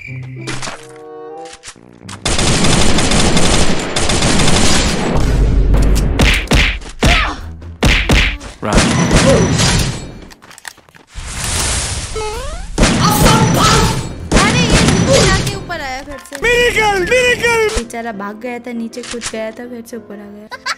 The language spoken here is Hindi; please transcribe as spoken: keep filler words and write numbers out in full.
बेचारा भाग गया था नीचे, कूद गया था, फिर से ऊपर आ गया।